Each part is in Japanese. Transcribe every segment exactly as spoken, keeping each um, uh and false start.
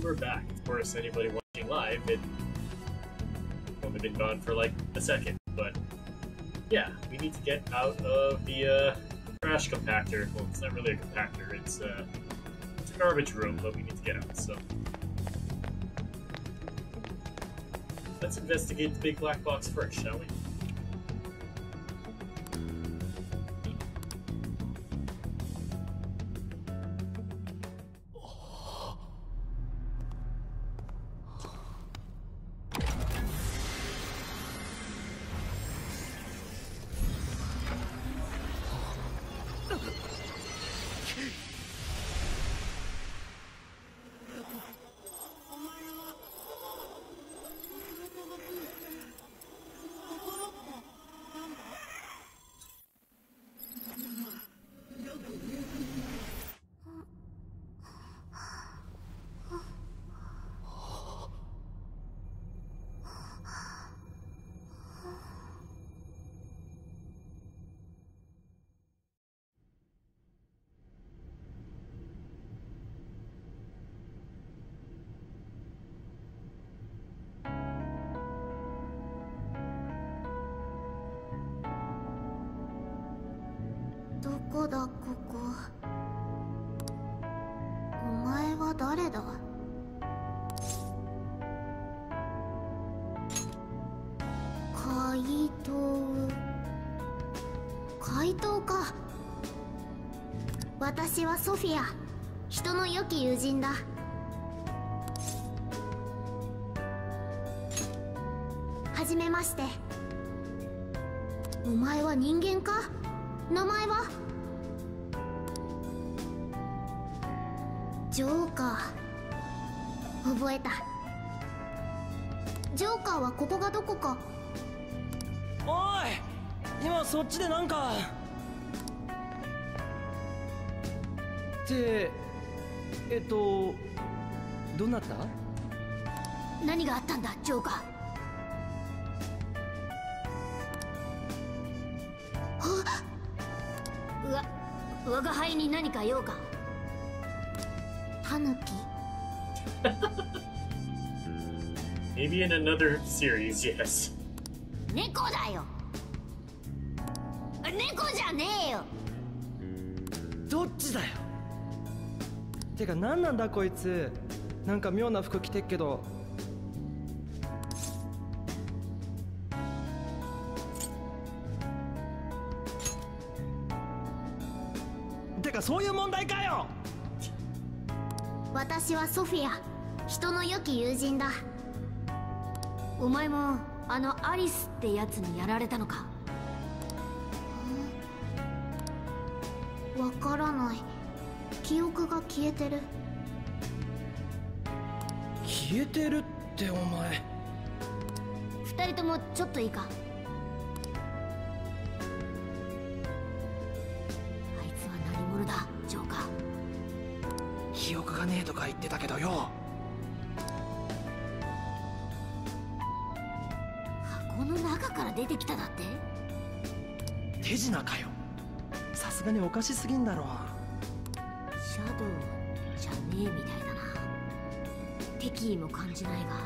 we're back. Of course, anybody watching live, it only been gone for like a second, but yeah, we need to get out of the uh, trash compactor. Well, it's not really a compactor, it's, uh, it's a garbage room, but we need to get out, so. Let's investigate the big black box first, shall we? どこだここ。お前は誰だ？怪盗。怪盗か。私はソフィア、人の良き友人だ。はじめまして。お前は人間か？名前は？ジョーカー。覚えた。ジョーカーはここがどこか。 おい、今そっちでなんかってえっとどうなった？ 何があったんだジョーカー。はっ、わ我が輩に何か用か。タヌキ。 Maybe in another series, yes. 猫だよ。猫じゃねえよ。 どっちだよ。てか何なんだこいつ。なんか妙な服着てっけど。てかそういう問題かよ。 私はソフィア、人の良き友人だ。お前もあのアリスってやつにやられたのか？わからない。記憶が消えてる。 消えてるってお前。 二人ともちょっといいか。あいつは何者だジョーカー。 記憶がねえとか言ってたけどよ。 箱の中から出てきただって。 手品かよ。さすがにおかしすぎんだろ。 シャドウじゃねえみたいだな。敵意も感じないが。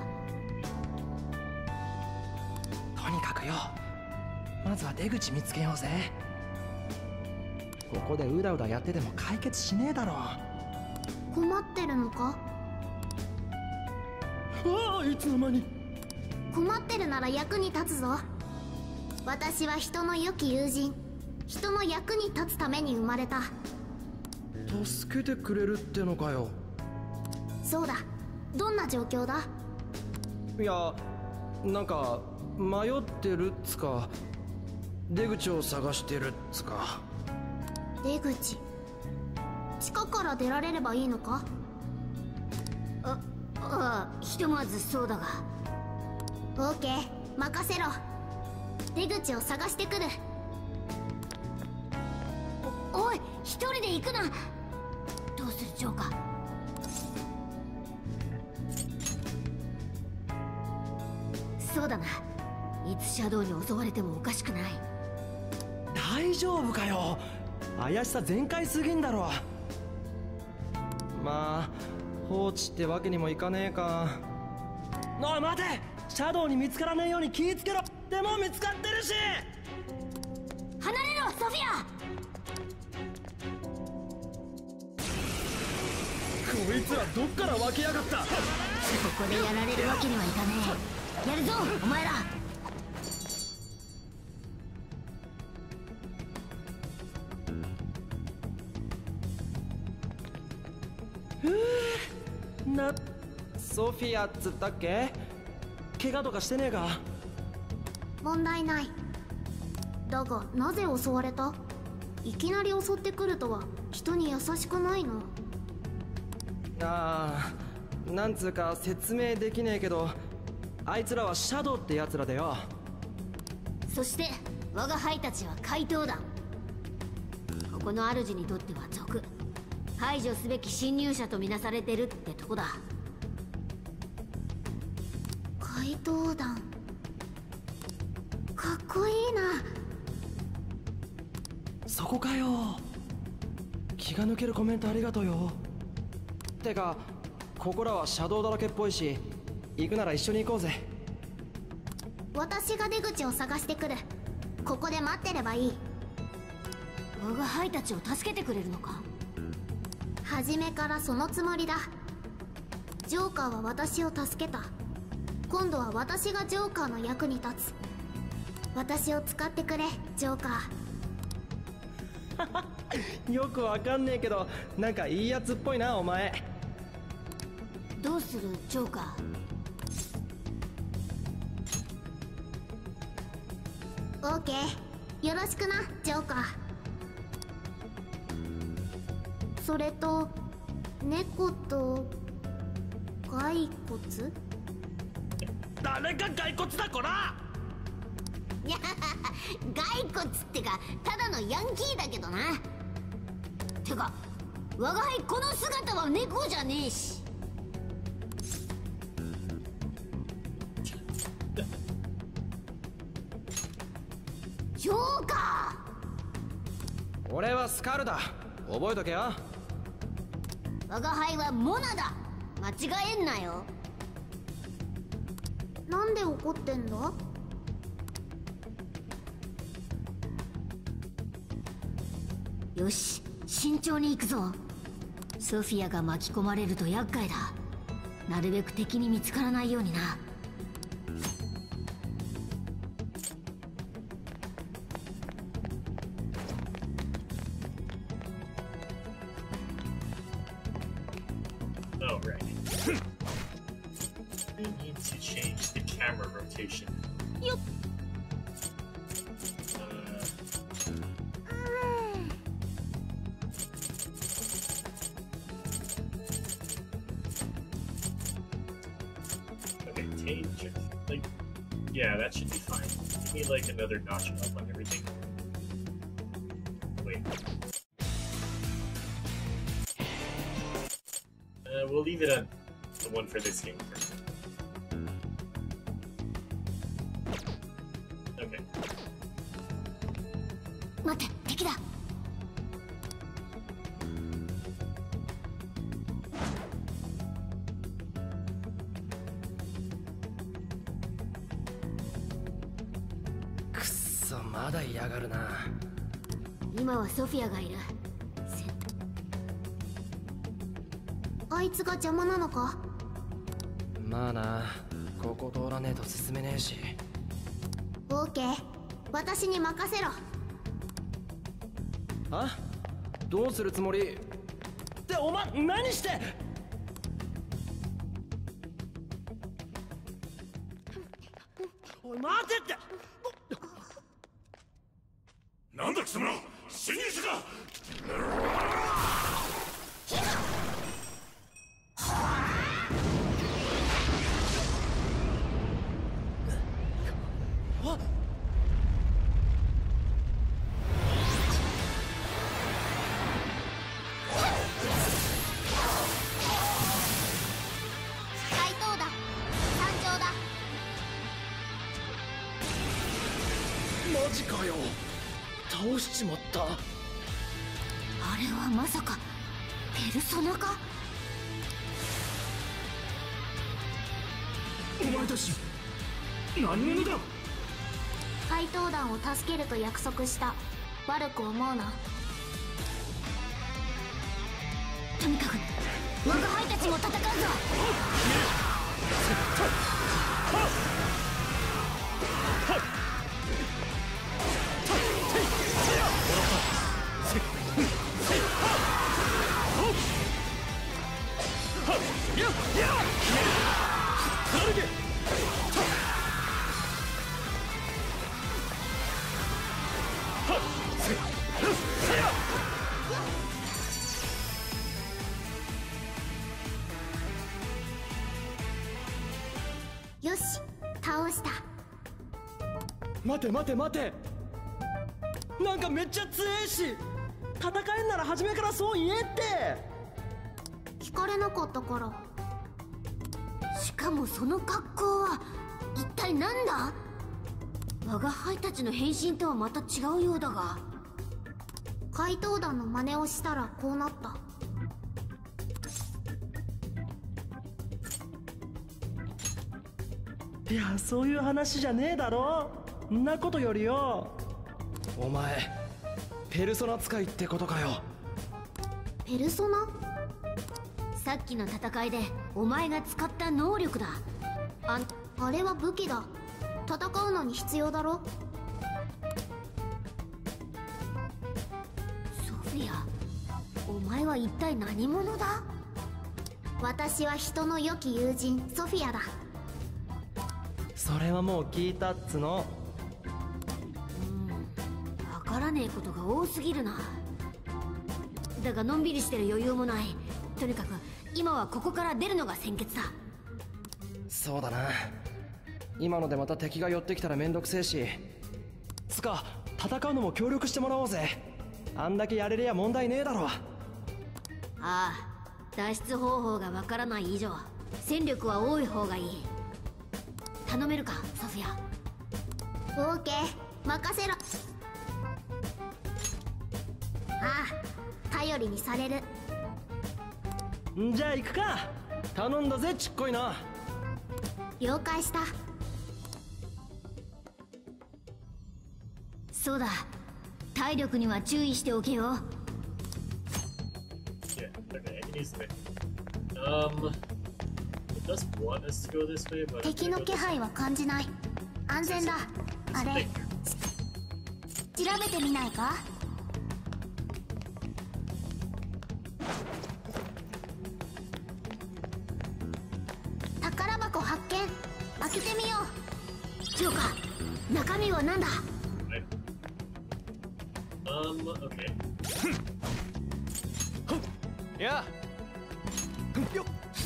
とにかくよ、まずは出口見つけようぜ。ここでうだうだやってても解決しねえだろ。 困ってるのか？ わあ、いつの間に。 困ってるなら役に立つぞ。私は人の良き友人、人の役に立つために生まれた。 助けてくれるってのかよ。 そうだ。どんな状況だ？ いや、なんか迷ってるっつか、出口を探してるっつか。 出口。地下から出られればいいのか？あ、ああ、ひとまずそうだが。オーケー、任せろ。出口を探してくる。お、おい、一人で行くな。どうするジョーカー。そうだな。いつシャドウに襲われてもおかしくない。 大丈夫かよ。怪しさ全開すぎんだろ。まあ放置ってわけにもいかねえか。おい待て、シャドウに見つからねえように気ぃつけろ。でも見つかってるし。 離れろソフィア。 こいつらどっから湧きやがった。ここでやられるわけにはいかねえ。やるぞお前ら。 な、ソフィアっつったっけ？怪我とかしてねえか？ 問題ない。だがなぜ襲われた？いきなり襲ってくるとは人に優しくないな。 ああ、なんつうか説明できねえけど、あいつらはシャドウってやつらだよ。 そして我が輩たちは怪盗団。ここの主にとっては賊、排除すべき侵入者とみなされてるってとこだ。怪盗団かっこいいな。 そこかよ。気が抜けるコメントありがとうよ。てかここらはシャドウだらけっぽいし、行くなら一緒に行こうぜ。 私が出口を探してくる。ここで待ってればいい。我が輩たちを助けてくれるのか？初めからそのつもりだ。ジョーカーは私を助けた。今度は私がジョーカーの役に立つ。私を使ってくれジョーカー。よくわかんねえけど、なんかいいやつっぽいなお前。 どうするジョーカー？オーケー、よろしくなジョーカー。それと猫と骸骨？ 誰が骸骨だこら。 いや骸骨ってかただのヤンキーだけどな。てか我が輩この姿は猫じゃねえし。ジョーカー。俺はスカルだ、覚えとけよ。 我が輩はモナだ、間違えんなよ。なんで怒ってんだ？よし、慎重に行くぞ。ソフィアが巻き込まれると厄介だ。なるべく敵に見つからないようにな。 Oh, right. I need to change the camera rotation. Yup. Uh, okay, change it. Like, yeah, that should be fine. Give me like another notch up on everything. Wait. Uh, we'll leave it on the one for this game first. Okay. 待って、敵だ。 くっそ、まだ嫌がるな。 今はソフィアがいる。あいつが邪魔なのか？ まあな、ここ通らねえと進めねえし。 オーケー、私に任せろ。 あ？どうするつもり？ってお前何して？おい待てって。 なんだ貴様ら、侵入者か。 マジかよ、倒しちまった。 あれはまさかペルソナか？ お前たち何者だ。 怪盗団を助けると約束した。悪く思うな。とにかく我が輩たちも戦うぞ。よし、倒した。 待て待て待て、なんかめっちゃ強えし、戦えんなら初めからそう言えって。 聞かれなかったから。しかもその格好は一体何だ。我が輩たちの変身とはまた違うようだが。怪盗団の真似をしたらこうなった。 いや、そういう話じゃねえだろ。んなことよりよ、お前ペルソナ使いってことかよ。 ペルソナ？さっきの戦いでお前が使った能力だ。あ、あれは武器だ。戦うのに必要だろ。ソフィア、お前は一体何者だ？私は人の良き友人ソフィアだ。 それはもう聞いたっつの。 うん、わからねえことが多すぎるな。だがのんびりしてる余裕もない。とにかく今はここから出るのが先決だ。 そうだな、今のでまた敵が寄ってきたらめんどくせえし、つか戦うのも協力してもらおうぜ。あんだけやれりゃ問題ねえだろ。 ああ、脱出方法がわからない以上戦力は多い方がいい。頼めるかソフィア。オーケー、任せろ。ああ、頼りにされる。 んじゃあ行くか。頼んだぜちっこいな。 了解した。そうだ、体力には注意しておけよ。 Yeah, okay, it needs to be. Um, it does want us to go this way, but 敵の気配は感じない。安全だ。あれ、調べてみないか？宝箱発見。開けてみよう。ジョーカー、中身は何だ？ Um, okay. やよっ。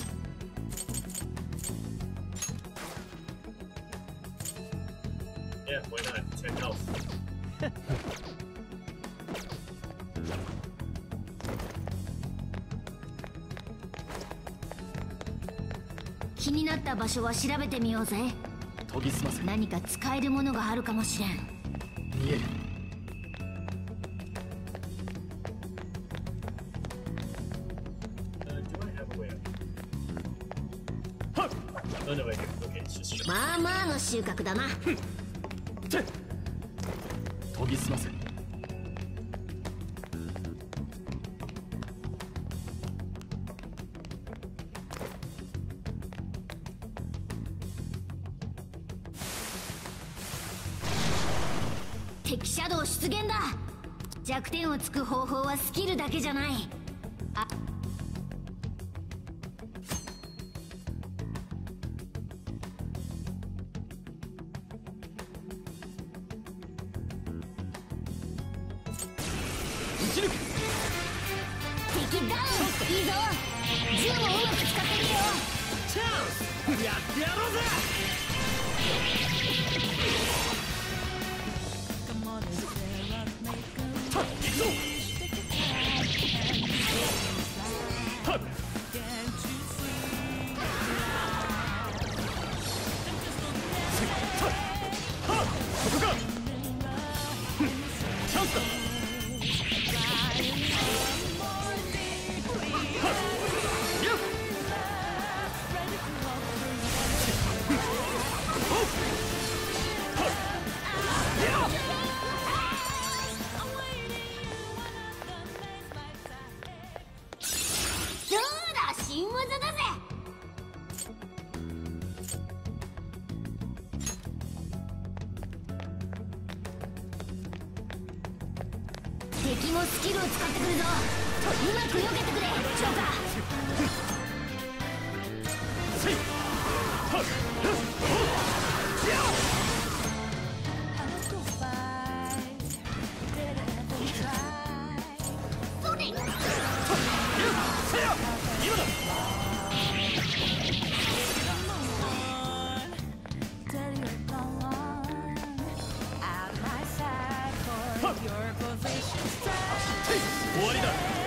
Yeah, why not? ten health. 気になった場所は調べてみようぜ。 研ぎ澄ませ。 何か使えるものがあるかもしれん。 見える。 Uh, do I have a way out? Oh, no, I do. Okay, it's just... まあまあの収穫だな。 研ぎ澄ませ。 敵シャドウ出現だ。弱点をつく方法はスキルだけじゃない。あ、 撃ち抜く。 敵ダウン。いいぞ。銃をうまく使ってみよう。 チャンスやってやろうぜ。行くぞ。はっはっ、ここか。チャンスだ。はっ、やっ。 新技だぜ。敵もスキルを使ってくるぞ。うまく避けてくれ、ジョーカー。 終わりだ。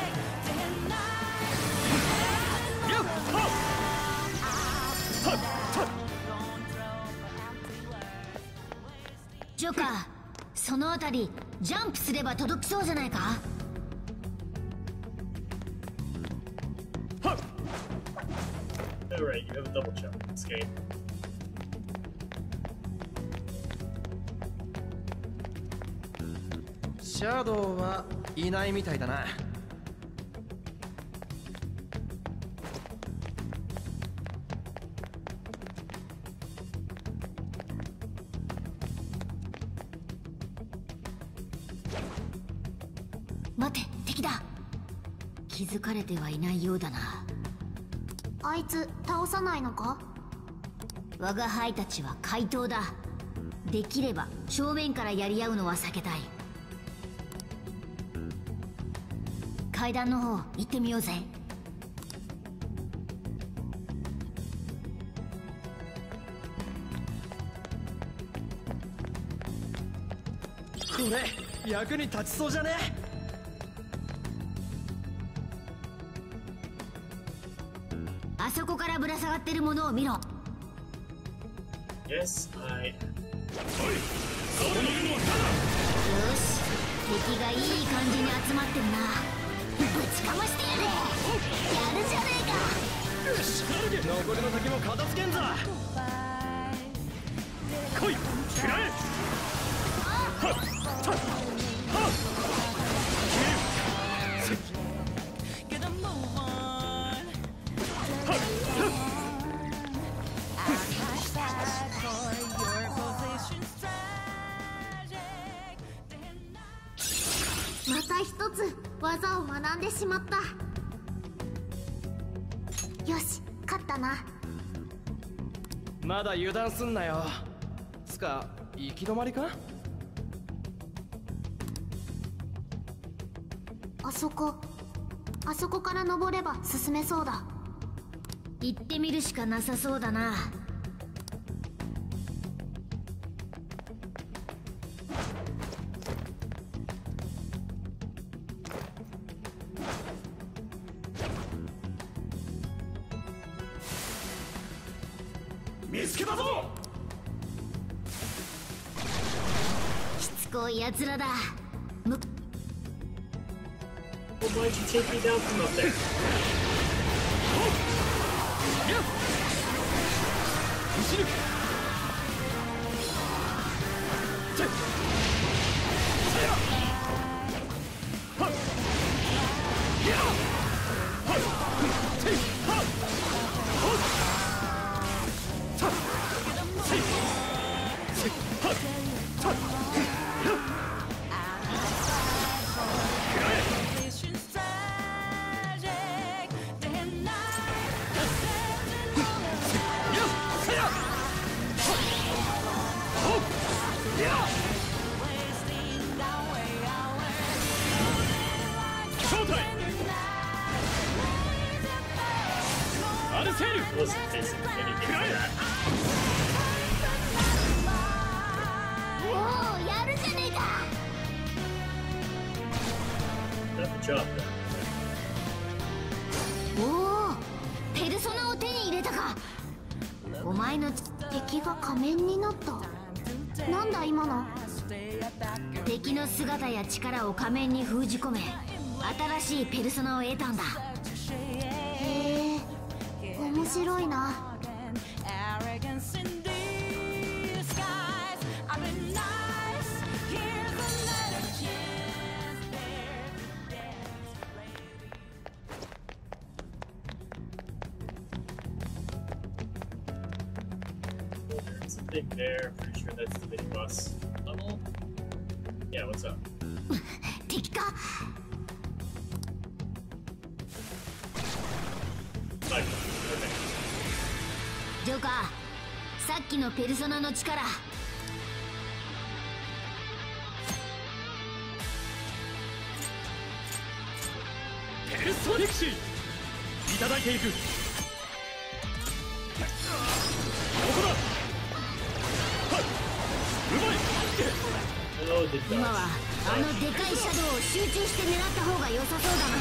ジョーカー、そのあたりジャンプすれば届きそうじゃないか。 Alright, you have a double jump in this game. シャドウはいないみたいだな。 待て、敵だ。気づかれてはいないようだな。あいつ倒さないのか。我が輩たちは怪盗だ。できれば正面からやり合うのは避けたい。階段の方行ってみようぜ。 これ役に立ちそうじゃね。 あそこからぶら下がってるものを見ろ。 Yes, I. よし、敵がいい感じに集まってるな。ぶちかましてやれ。やるじゃねえか。 よし、残りの敵も片付けんぞ。来い、食らえ。はっはっはっ。 また一つ技を学んでしまった。よし、勝ったな。 まだ油断すんなよ。つか行き止まりか。 あそこ、あそこから登れば進めそうだ。行ってみるしかなさそうだな。 見つけたぞ。 しつこいやつらだ。む Well, why'd you take me down from up there? 走る。 Wasn't facing anything for that. おお、やるじゃねえか。 Got the job done. おお、ペルソナを手に入れたか。お前の敵が仮面になった。なんだ今の。敵の姿や力を仮面に封じ込め、新しいペルソナを得たんだ。へえ、面白いな。 nothing there. Pretty sure that's the mini boss level. Yeah, what's up? 敵か。 Like, okay. ジョーカー、さっきのペルソナの力。 ペルソニクシーいただいていく。ここだ。はいうまい。 Oh, did 今 that. はあのでかいシャドウを集中して狙った方が良さそうだな。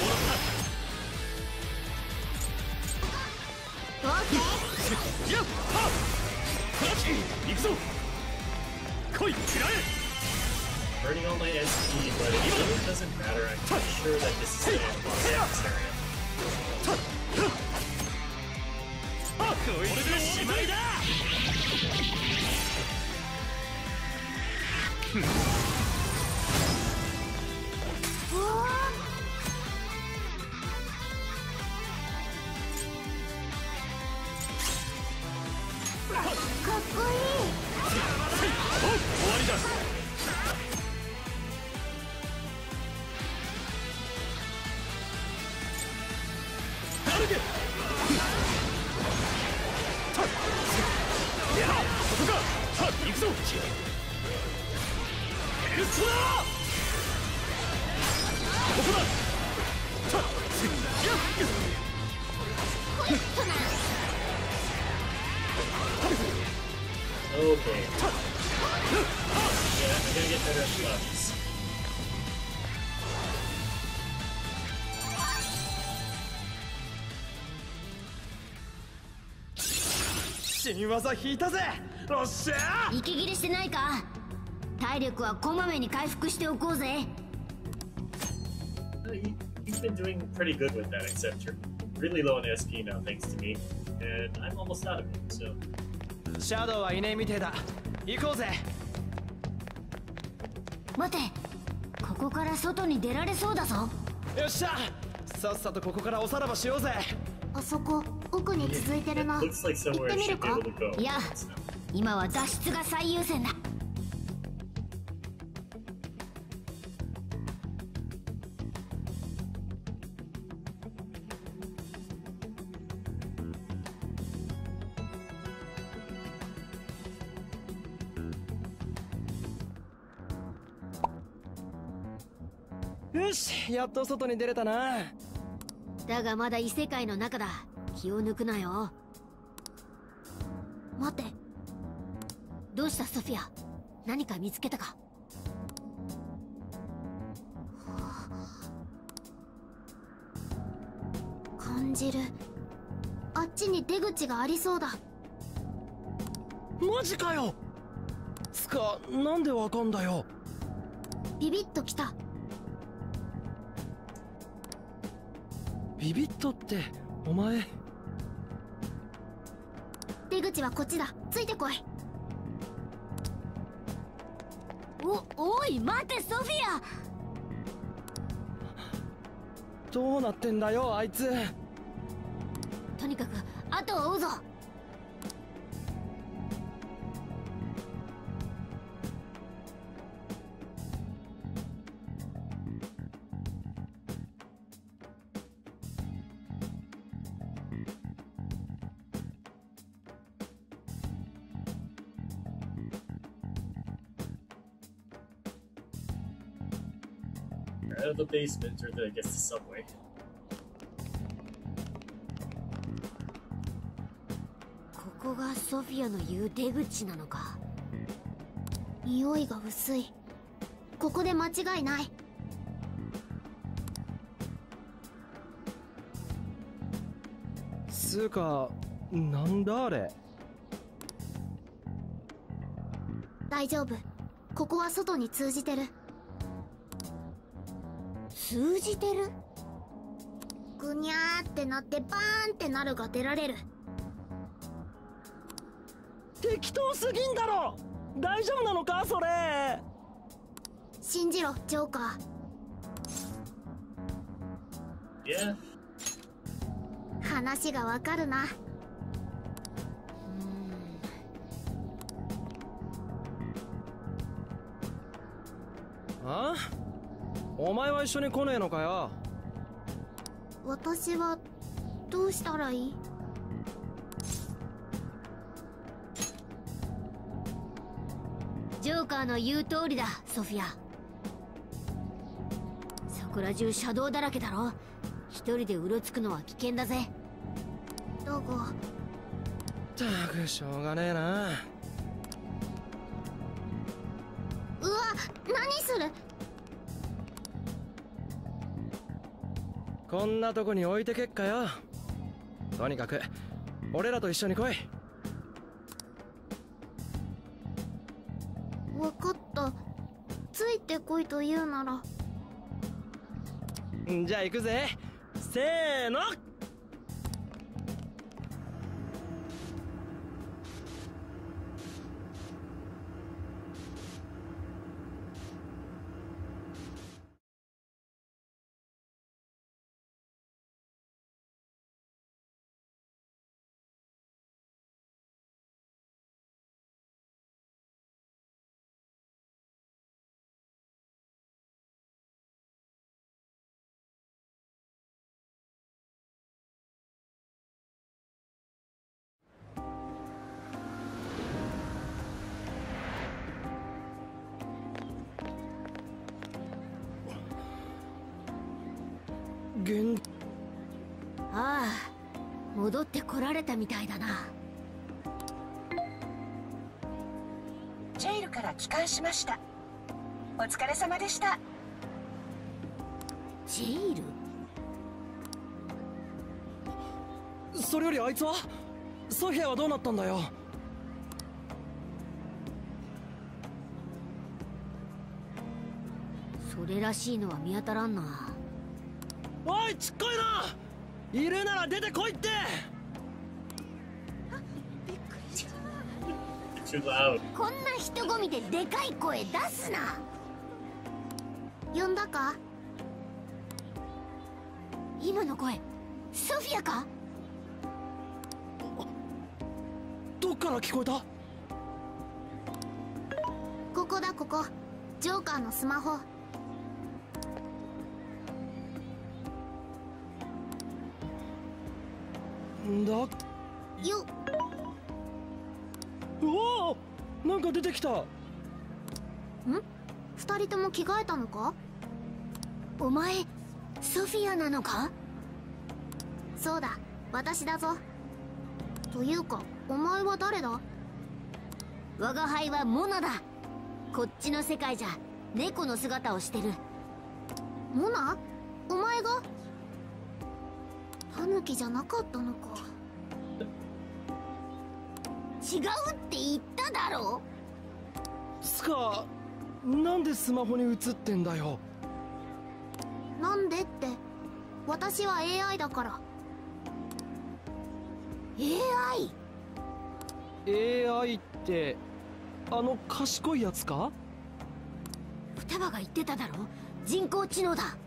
オッケー。 やっはっ行くぞ。来い、食らえ。 Burning all my S P, but it really doesn't matter. I'm pretty sure that this is an boss in this area. これでおしまいだ。 おー、かっこいい。 終わりだ。歩け。やあ、ここか。さあ、行くぞ。ペルソナ。ここだ。さあ、やっ。 Okay. Yeah, I'm gonna get better at gloves. 新技引いたぜ。おっしゃー。 息切れしてないか。体力はこまめに回復しておこうぜ。 Uh, you, you've been doing pretty good with that, except you're really low on S P now, thanks to me, and I'm almost out of it. So. シャドウはいねえみてえだ。行こうぜ。 待て、ここから外に出られそうだぞ。 よっしゃ。さっさとここからおさらばしようぜ。 あそこ奥に続いてるな。 Looks like 行っ somewhere て I みる should be か。 able to go. いや、今は脱出が最優先だ。 よし、やっと外に出れたな。 だがまだ異世界の中だ。気を抜くなよ。待って、どうしたソフィア。何か見つけたか。感じる。あっちに出口がありそうだ。 マジかよ。つか、なんでわかんだよ。 ビビッときた。 ビビッとってお前。 出口はこっちだ。ついてこい。お、おい待てソフィア。 どうなってんだよあいつ。 とにかく後を追うぞ。 Out of the basement, or the, I guess the subway. ここがソフィアの言う出口なのか。匂いが薄い。ここで間違いない。 つうか、なんだあれ。 大丈夫。ここは外に通じてる。通じてる？ぐにゃーってなってバーンってなるが出られる。 適当すぎんだろ。大丈夫なのかそれ。 信じろジョーカ Yeah. ー。話がわかるな。 お前は一緒に来ねえのかよ。 私はどうしたらいい？ジョーカーの言う通りだ、ソフィア。そこら中車道だらけだろ。一人でうろつくのは危険だぜ。だがったくしょうがねえな。 うわ、何する？ こんなとこに置いてけっかよ。とにかく俺らと一緒に来い。 分かった。ついてこいと言うなら。 じゃあ行くぜ。せーの。元気。 ああ、戻ってこられたみたいだな。 ジェイルから帰還しました。お疲れ様でした。 ジェイル？ それよりあいつは？ソフィアはどうなったんだよ。 それらしいのは見当たらんな。 おい、ちっこいな。いるなら出てこいって。 Too loud. こんな人混みででかい声出すな。呼んだか？今の声ソフィアか？ どっから聞こえた？ ここだ、ここ。ジョーカーのスマホ。 んだ。 よっ。 おお、なんか出てきた。ん？ 二人とも着替えたのか？お前ソフィアなのか？そうだ、私だぞ。というかお前は誰だ？我が輩はモナだ。こっちの世界じゃ猫の姿をしてる。モナ？お前が？タヌキじゃなかったのか。違うって言っただろ。 つか、なんでスマホに映ってんだよ。 なんでって、私は エーアイ だから。 エーアイ？ エーアイ ってあの賢いやつか？ 双葉が言ってただろ、人工知能だ。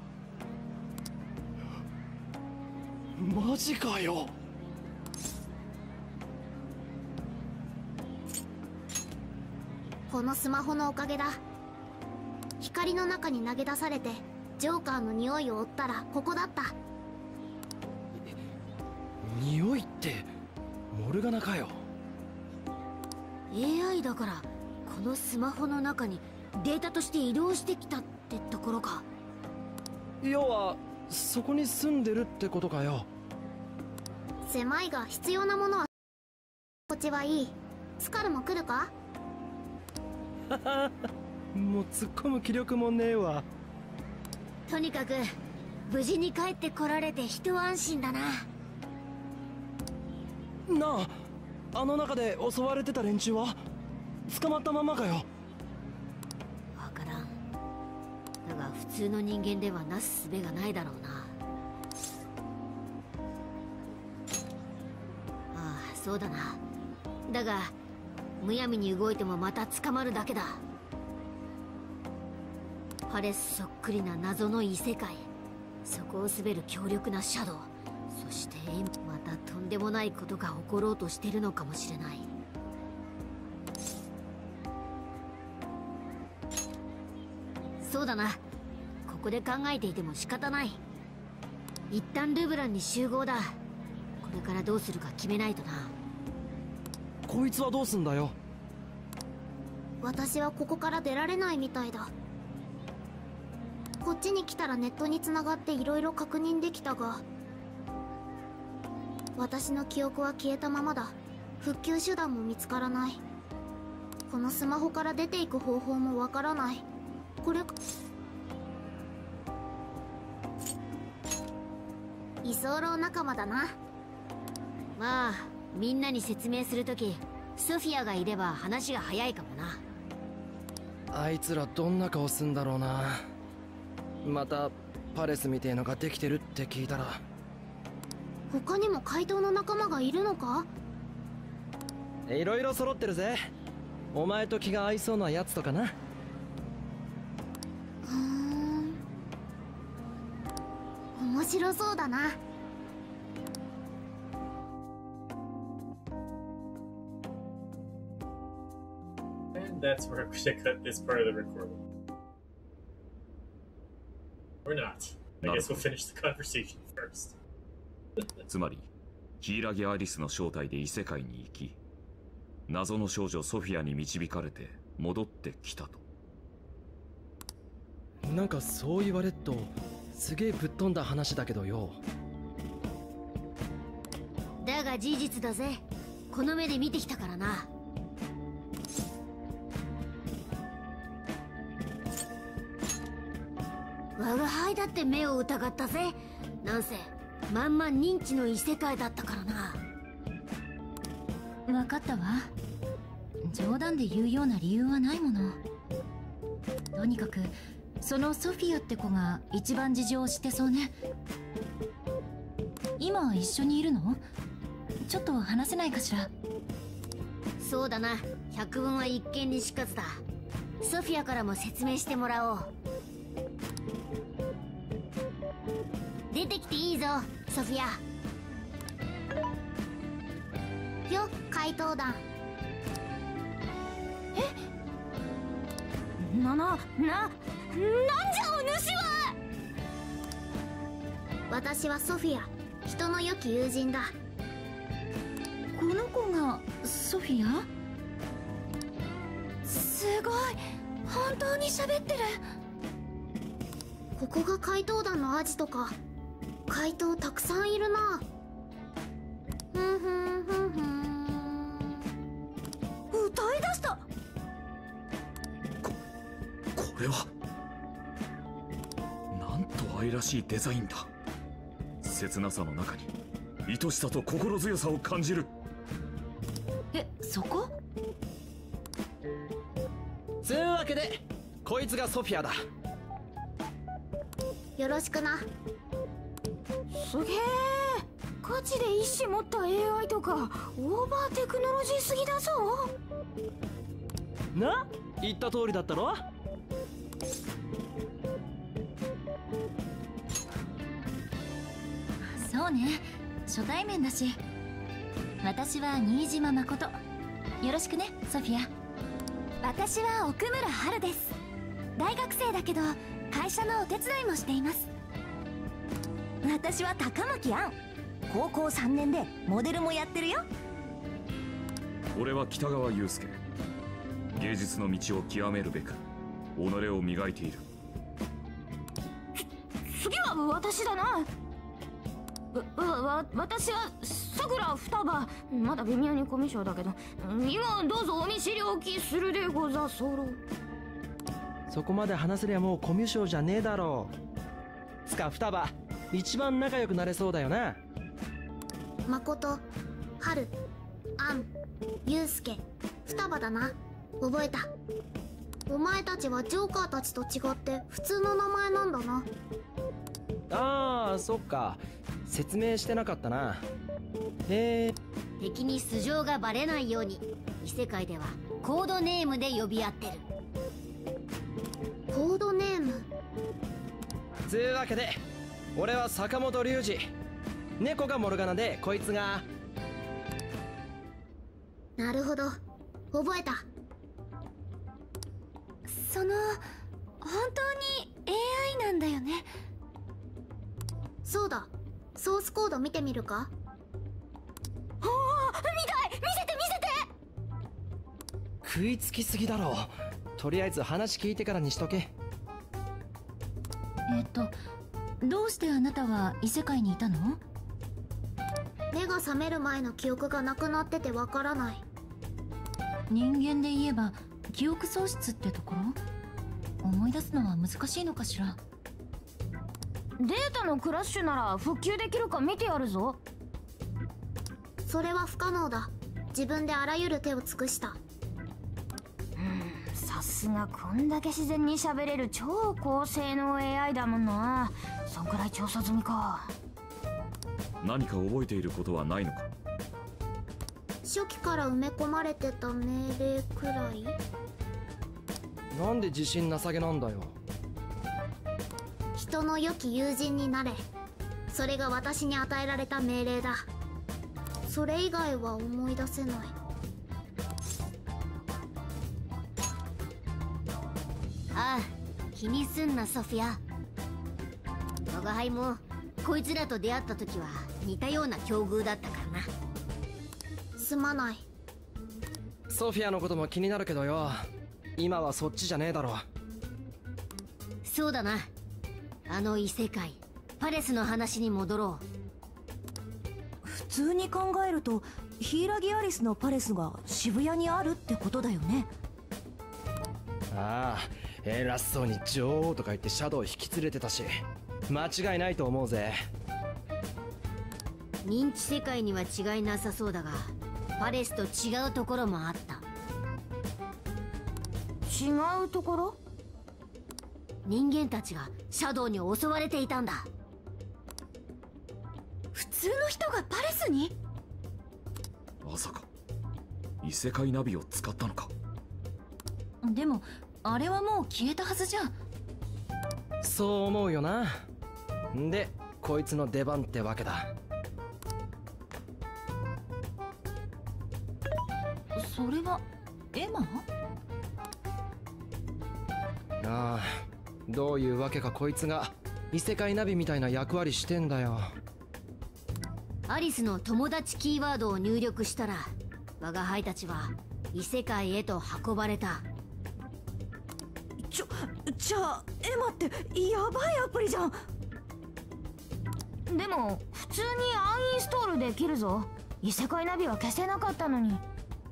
マジかよ。 このスマホのおかげだ。光の中に投げ出されてジョーカーの匂いを追ったらここだった。 匂いってモルガナかよ。 エーアイ だからこのスマホの中にデータとして移動してきたってところか。 要はそこに住んでるってことかよ。 狭いが必要なものはこっちはいい。スカルも来るか？ もう突っ込む気力もねえわ。 とにかく無事に帰ってこられて一安心だな。 なあ、あの中で襲われてた連中は捕まったままかよ。 わからん。だが普通の人間ではなす術がないだろうな。ああ、そうだな。だがむやみに動いてもまた捕まるだけだ。パレスそっくりな謎の異世界、そこを滑る強力なシャドウ、そしてまたとんでもないことが起ころうとしてるのかもしれない。そうだな、ここで考えていても仕方ない。一旦ルブランに集合だ。これからどうするか決めないとな。 こいつはどうすんだよ。 私はここから出られないみたいだ。こっちに来たらネットに繋がっていろいろ確認できたが、私の記憶は消えたままだ。復旧手段も見つからない。このスマホから出ていく方法もわからない。これ居候仲間だな。まあみんなに説明するときソフィアがいれば話が早いかもな。 あいつらどんな顔すんだろうな。またパレスみてえのができてるって聞いたら。 他にも怪盗の仲間がいるのか？ いろいろ揃ってるぜ。お前と気が合いそうなやつとかな。 ふーん、面白そうだな。 And that's where I'm gonna cut this part of the recording. Or not. I guess we'll finish the conversation first. つまりヒイラギ・アリスの正体で異世界に行き、謎の少女ソフィアに導かれて戻ってきたと。 なんかそう言われっとすげえぶっ飛んだ話だけどよ。 だが事実だぜ。この目で見てきたからな。我が輩だって目を疑ったぜ。なんせまんま認知の異世界だったからな。 分かったわ。冗談で言うような理由はないもの。とにかくそのソフィアって子が一番事情を知ってそうね。今一緒にいるの？ちょっと話せないかしら。 そうだな。百聞は一見にしかずだ。ソフィアからも説明してもらおう。出てきていいぞソフィア。よ、怪盗団。 な、な、な、なんじゃお主は！ 私はソフィア、人の良き友人だ。 この子がソフィア？すごい、本当に喋ってる。 ここが怪盗団のアジトか。怪盗たくさんいるな。ふんふんふんふん。 歌い出した。 ここれはなんと愛らしいデザインだ。切なさの中に愛しさと心強さを感じる。 え、そこ？ つうわけでこいつがソフィアだ。 よろしくな。 すげえ、ガチで意志持った エーアイ とかオーバーテクノロジーすぎだぞ。 な、言った通りだったろ。 そうね、初対面だし。私は新島誠。よろしくねソフィア。私は奥村春です。大学生だけど会社のお手伝いもしています。私は高巻杏。高校さんねんでモデルもやってるよ。 俺は北川悠介。芸術の道を極めるべく己を磨いている。 次は私だな。わ、わ、わ、私はさくら双葉。まだ微妙にコミュ障だけど、今どうぞお見知りおきするでござそうろ。 そこまで話せりゃもうコミュ障じゃねえだろう。つか双葉、一番仲良くなれそうだよな。 誠、春、杏、祐介、双葉だな。覚えた。お前たちはジョーカーたちと違って普通の名前なんだな。 ああ、そっか。説明してなかったな。へえ。 敵に素性がバレないように異世界ではコードネームで呼び合ってる。コードネーム。 つうわけで俺は坂本龍二。猫がモルガナでこいつが。 なるほど、覚えた。 その、本当にエーアイ なんだよね。 そうだ、ソースコード見てみるか。 おお、見たい、見せて見せて。 食いつきすぎだろ。とりあえず話聞いてからにしとけ。 えっとどうしてあなたは異世界にいたの？ 目が覚める前の記憶がなくなっててわからない。 人間で言えば記憶喪失ってところ？思い出すのは難しいのかしら。 データのクラッシュなら復旧できるか見てやるぞ。 それは不可能だ。自分であらゆる手を尽くした。 さすがこんだけ自然に喋れる超高性能 エーアイ だもんな。そんくらい調査済みか。 何か覚えていることはないのか？ 初期から埋め込まれてた命令くらい。 なんで自信なさげなんだよ。 人の良き友人になれ。それが私に与えられた命令だ。それ以外は思い出せない。 ああ、気にすんなソフィア。我が輩もこいつらと出会った時は似たような境遇だったからな。 すまない。 ソフィアのことも気になるけどよ、今はそっちじゃねえだろ。 そうだな。あの異世界パレスの話に戻ろう。 普通に考えるとヒイラギアリスのパレスが渋谷にあるってことだよね。 ああ、偉そうに女王とか言ってシャドウ引き連れてたし、間違いないと思うぜ。 認知世界には違いなさそうだが、パレスと違うところもあった。 違うところ？ 人間たちがシャドウに襲われていたんだ。 普通の人がパレスに？ まさか異世界ナビを使ったのか？ でもあれはもう消えたはずじゃ。 そう思うよな。んでこいつの出番ってわけだ。 それはエマ？ ああ、どういうわけかこいつが異世界ナビみたいな役割してんだよ。 アリスの友達キーワードを入力したら、我が輩たちは異世界へと運ばれた。 ちょ、じゃあエマってやばいアプリじゃん。でも普通にアンインストールできるぞ。異世界ナビは消せなかったのに。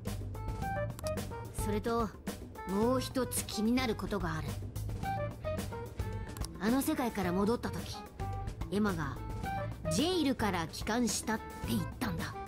それともう一つ気になることがある。あの世界から戻った時、エマがジェイルから帰還したって言ったんだ。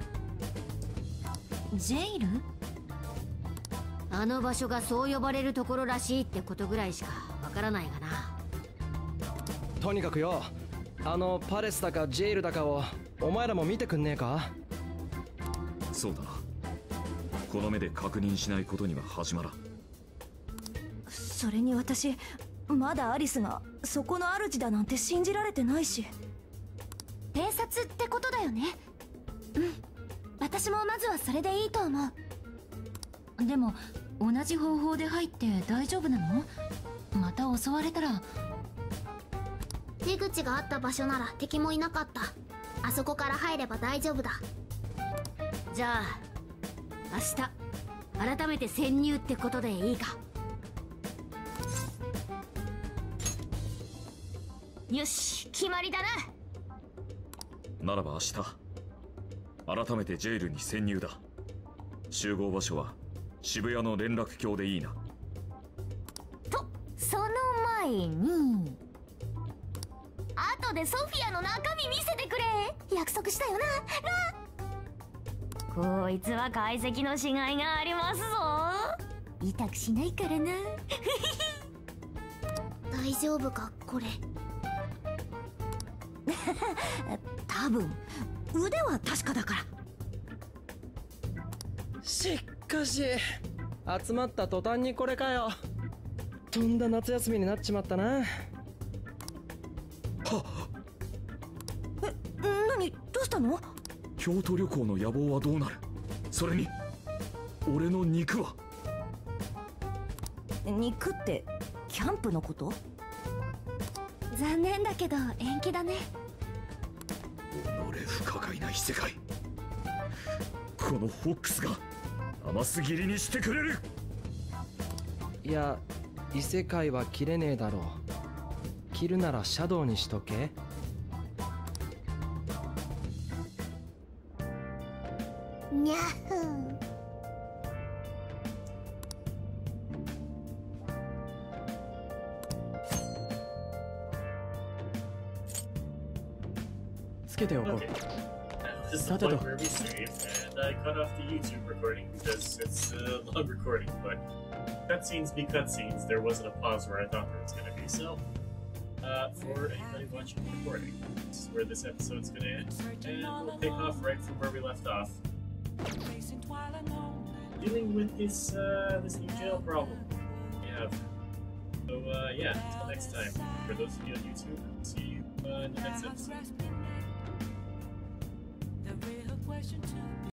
ジェイル？ あの場所がそう呼ばれるところらしいってことぐらいしかわからないがな。 とにかくよ、あのパレスだかジェイルだかをお前らも見てくんねえか？ そうだな。この目で確認しないことには始まらん。 それに私まだアリスがそこの主だなんて信じられてないし。 偵察ってことだよね。うん、私もまずはそれでいいと思う。でも同じ方法で入って大丈夫なの？また襲われたら。 出口があった場所なら敵もいなかった。あそこから入れば大丈夫だ。 じゃあ明日改めて潜入ってことでいいか？ よし、決まりだな。 ならば明日改めてジェイルに潜入だ。集合場所は渋谷の連絡橋でいいな。 とその前に後でソフィアの中身見せてくれ。約束したよな。なこいつは解析のしがいがありますぞ。痛くしないからな。 大丈夫かこれ。 多分腕は確かだから。 しかし集まった途端にこれかよ。とんだ夏休みになっちまったな。はっ。 え、何どうしたの？ 京都旅行の野望はどうなる？それに俺の肉は？ 肉ってキャンプのこと？ 残念だけど延期だね。 己不可解な異世界、このフォックスが甘すぎりにしてくれる。 いや、異世界は切れねえだろう。切るならシャドウにしとけ。 にゃふん。 つけておこう。 Okay. This is the point where we saved, and I cut off the YouTube recording because it's a long recording, but cutscenes be cutscenes. There wasn't a pause where I thought there was going to be, so uh, for anybody watching the recording, this is where this episode's going to end, and we'll pick off right from where we left off. Dealing with this, uh, this new jail problem we have. So, uh, yeah, until next time, for those of you on YouTube, see you uh, in the next episode.